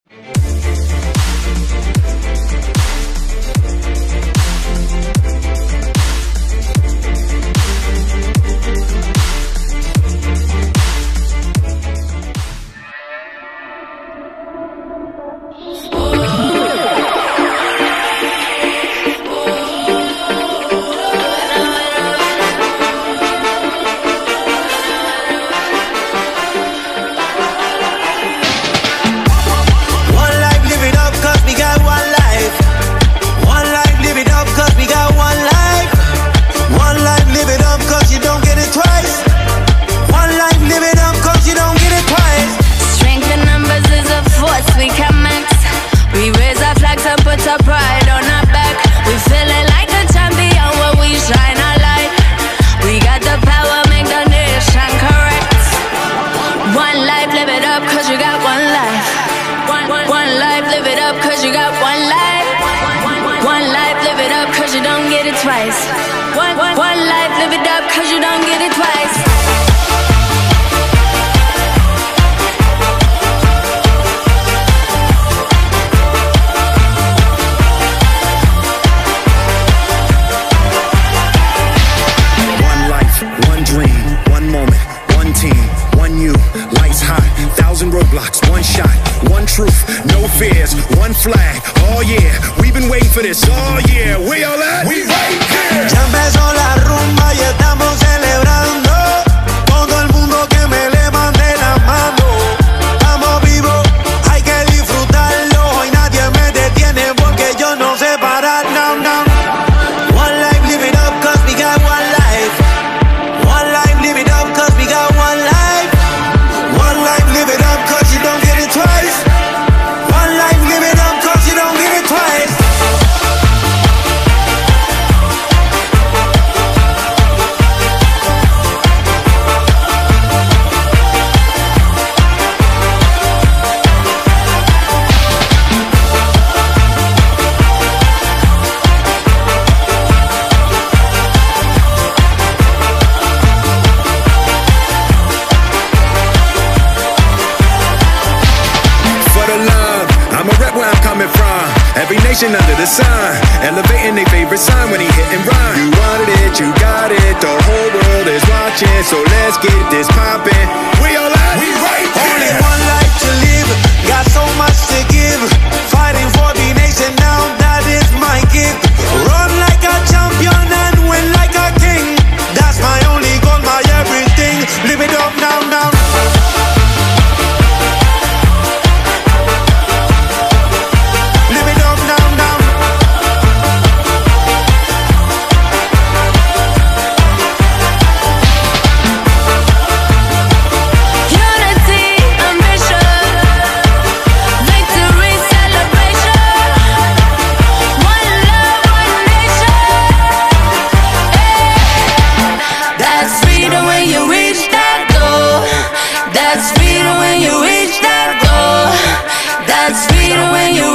Under the sun, elevating their favorite sign when he hit and run. You wanted it, you got it, the whole world is watching, so let's get this poppin'. We all out, we right here. Only one life to live, got so much to give. Fighting for the nation now, that is my gift. Run like a champion and win like a king. That's my only goal, my everything. Live it up now, now. That's freedom when you reach that goal. That's freedom when you